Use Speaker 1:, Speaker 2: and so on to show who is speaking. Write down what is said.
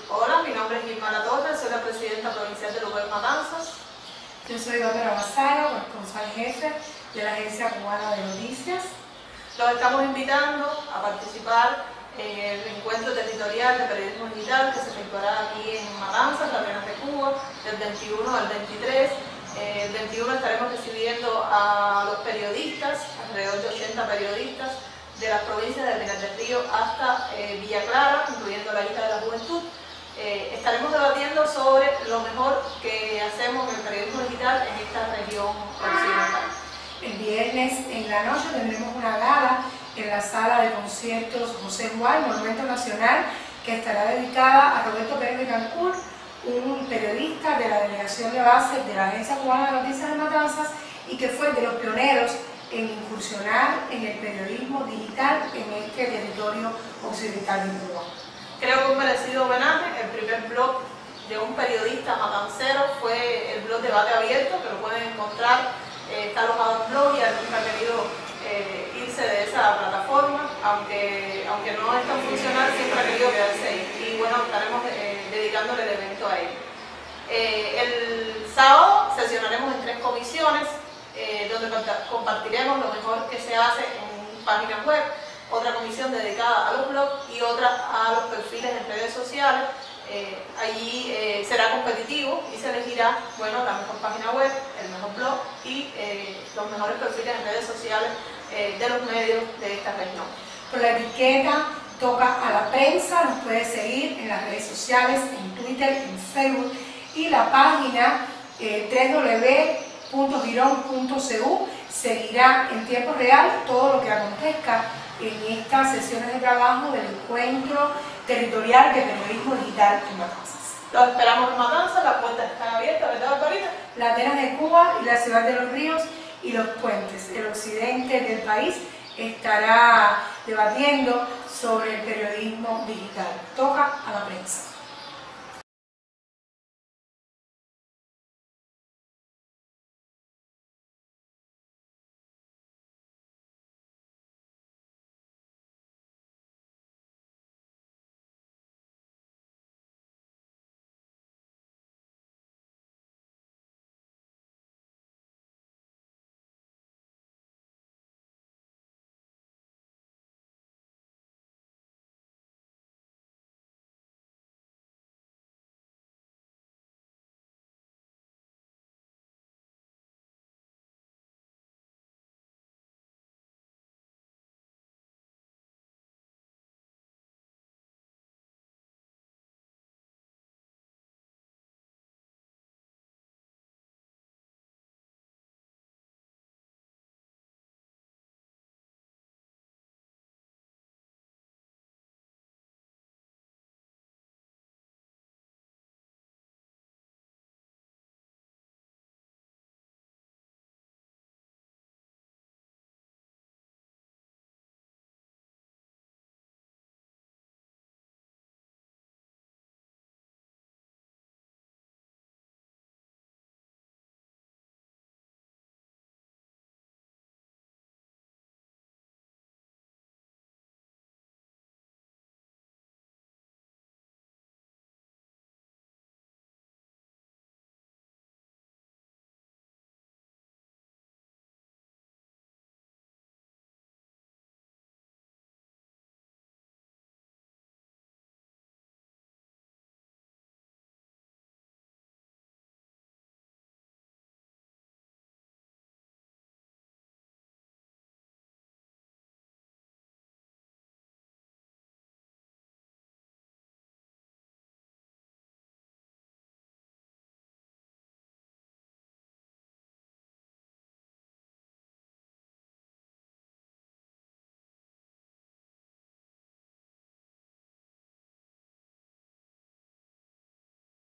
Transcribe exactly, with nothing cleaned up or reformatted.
Speaker 1: Hola, mi nombre es Irma La Torre, soy la presidenta provincial de Lugar Matanzas.
Speaker 2: Yo soy Bárbara Basaro, responsable jefe de la Agencia Cubana de Noticias.
Speaker 1: Los estamos invitando a participar en el encuentro territorial de periodismo digital que se efectuará aquí en Matanzas, la Arenas de Cuba, del veintiuno al veintitrés. Eh, el veintiuno estaremos recibiendo a los periodistas, alrededor de ochenta periodistas, de las provincias de Pinar del Río hasta eh, Villa Clara, incluyendo la Isla de la Juventud. Eh, estaremos debatiendo sobre lo mejor que hacemos en el periodismo digital en esta región occidental.
Speaker 2: El viernes en la noche tendremos una gala en la sala de conciertos José Juan, Monumento Nacional, que estará dedicada a Roberto Pérez Betancourt, un periodista de la delegación de base de la Agencia Cubana de Noticias de Matanzas y que fue de los pioneros en incursionar en el periodismo digital en este territorio occidental de Cuba.
Speaker 1: Creo que un merecido homenaje. El primer blog de un periodista matancero fue el blog Debate Abierto, que lo pueden encontrar, eh, está alojado en blog y él nunca ha querido eh, irse de esa plataforma, aunque, aunque no es tan funcional, siempre ha querido quedarse ahí. Y bueno, estaremos eh, dedicándole el evento a él. Eh, el sábado sesionaremos en tres comisiones, eh, donde compartiremos lo mejor que se hace en páginas web, otra comisión dedicada a los blogs y otra a los perfiles en redes sociales. Eh, allí eh, será competitivo y se elegirá, bueno, la mejor página web, el mejor blog y eh, los mejores perfiles en redes sociales eh, de los medios de esta región.
Speaker 2: Por la etiqueta Toca a la Prensa, nos puede seguir en las redes sociales, en Twitter, en Facebook y la página eh, doble u doble u doble u punto girón punto c u seguirá en tiempo real todo lo que acontezca en estas sesiones de trabajo del encuentro territorial de periodismo digital en Matanzas.
Speaker 1: Los esperamos en Matanzas, las puertas están abiertas, ¿verdad, Barbarita?
Speaker 2: La Atenas de Cuba y la Ciudad de los Ríos y los puentes. El occidente del país estará debatiendo sobre el periodismo digital. Toca a la Prensa.